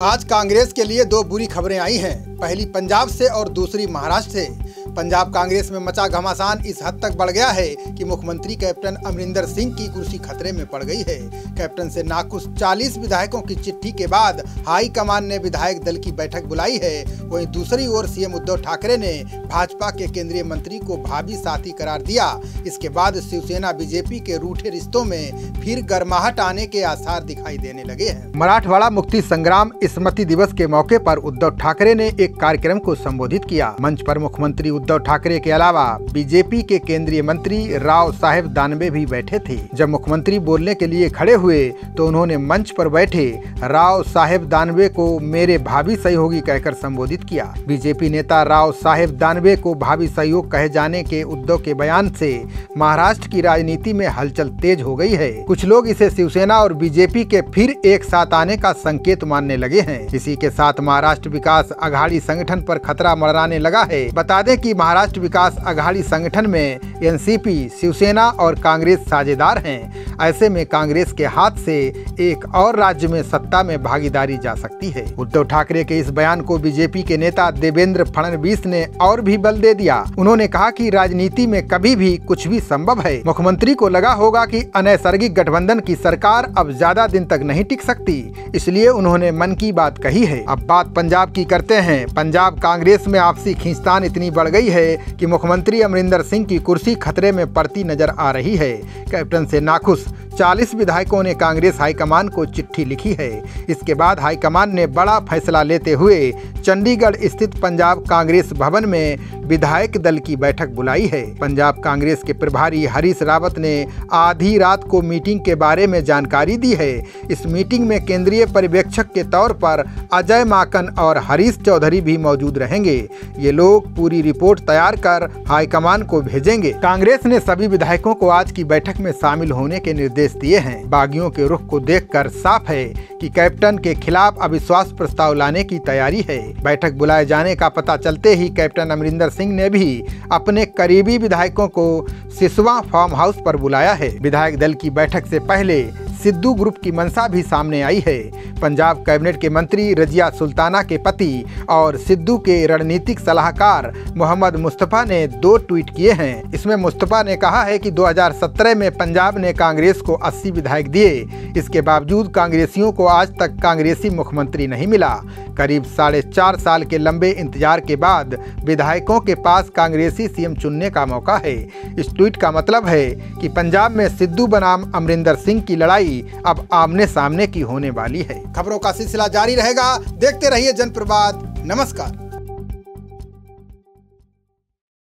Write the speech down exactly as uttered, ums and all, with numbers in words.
आज कांग्रेस के लिए दो बुरी खबरें आई हैं। पहली पंजाब से और दूसरी महाराष्ट्र से। पंजाब कांग्रेस में मचा घमासान इस हद तक बढ़ गया है कि मुख्यमंत्री कैप्टन अमरिंदर सिंह की कुर्सी खतरे में पड़ गई है। कैप्टन से नाखुश चालीस विधायकों की चिट्ठी के बाद हाई कमान ने विधायक दल की बैठक बुलाई है। वहीं दूसरी ओर सीएम उद्धव ठाकरे ने भाजपा के केंद्रीय मंत्री को भावी साथी करार दिया। इसके बाद शिवसेना बीजेपी के रूठे रिश्तों में फिर गर्माहट आने के आसार दिखाई देने लगे हैं। मराठवाड़ा मुक्ति संग्राम स्मृति दिवस के मौके पर उद्धव ठाकरे ने एक कार्यक्रम को संबोधित किया। मंच पर मुख्यमंत्री उद्धव ठाकरे के अलावा बीजेपी के केंद्रीय मंत्री राव साहेब दानवे भी बैठे थे। जब मुख्यमंत्री बोलने के लिए खड़े हुए तो उन्होंने मंच पर बैठे राव साहेब दानवे को मेरे भावी सहयोगी कहकर संबोधित किया। बीजेपी नेता राव साहेब दानवे को भावी सहयोग कहे जाने के उद्धव के बयान से महाराष्ट्र की राजनीति में हलचल तेज हो गई है। कुछ लोग इसे शिवसेना और बीजेपी के फिर एक साथ आने का संकेत मानने लगे हैं। इसी के साथ महाराष्ट्र विकास अघाड़ी संगठन पर खतरा मंडराने लगा है। बता दें कि महाराष्ट्र विकास अघाड़ी संगठन में एनसीपी, शिवसेना और कांग्रेस साझेदार हैं। ऐसे में कांग्रेस के हाथ से एक और राज्य में सत्ता में भागीदारी जा सकती है। उद्धव ठाकरे के इस बयान को बीजेपी के नेता देवेंद्र फडणवीस ने और भी बल दे दिया। उन्होंने कहा कि राजनीति में कभी भी कुछ भी संभव है। मुख्यमंत्री को लगा होगा कि अनैसर्गिक गठबंधन की सरकार अब ज्यादा दिन तक नहीं टिक सकती, इसलिए उन्होंने मन की बात कही है। अब बात पंजाब की करते हैं। पंजाब कांग्रेस में आपसी खींचतान इतनी बढ़ गई है कि मुख्यमंत्री अमरिंदर सिंह की कुर्सी खतरे में पड़ती नजर आ रही है। कैप्टन से नाखुश चालीस विधायकों ने कांग्रेस हाईकमान को चिट्ठी लिखी है। इसके बाद हाईकमान ने बड़ा फैसला लेते हुए चंडीगढ़ स्थित पंजाब कांग्रेस भवन में विधायक दल की बैठक बुलाई है। पंजाब कांग्रेस के प्रभारी हरीश रावत ने आधी रात को मीटिंग के बारे में जानकारी दी है। इस मीटिंग में केंद्रीय पर्यवेक्षक के तौर पर अजय माकन और हरीश चौधरी भी मौजूद रहेंगे। ये लोग पूरी रिपोर्ट तैयार कर हाईकमान को भेजेंगे। कांग्रेस ने सभी विधायकों को आज की बैठक में शामिल होने के निर्देश दिए हैं। बागियों के रुख को देखकर साफ है कि कैप्टन के खिलाफ अविश्वास प्रस्ताव लाने की तैयारी है। बैठक बुलाए जाने का पता चलते ही कैप्टन अमरिंदर सिंह ने भी अपने करीबी विधायकों को सिसवा फार्म हाउस पर बुलाया है। विधायक दल की बैठक से पहले सिद्धू ग्रुप की मंशा भी सामने आई है। पंजाब कैबिनेट के मंत्री रजिया सुल्ताना के पति और सिद्धू के रणनीतिक सलाहकार मोहम्मद मुस्तफा ने दो ट्वीट किए हैं। इसमें मुस्तफा ने कहा है कि दो हज़ार सत्रह में पंजाब ने कांग्रेस को अस्सी विधायक दिए। इसके बावजूद कांग्रेसियों को आज तक कांग्रेसी मुख्यमंत्री नहीं मिला। करीब साढ़े चार साल के लंबे इंतजार के बाद विधायकों के पास कांग्रेसी सीएम चुनने का मौका है। इस ट्वीट का मतलब है कि पंजाब में सिद्धू बनाम अमरिंदर सिंह की लड़ाई अब आमने सामने की होने वाली है। खबरों का सिलसिला जारी रहेगा। देखते रहिए जनप्रवाद। नमस्कार।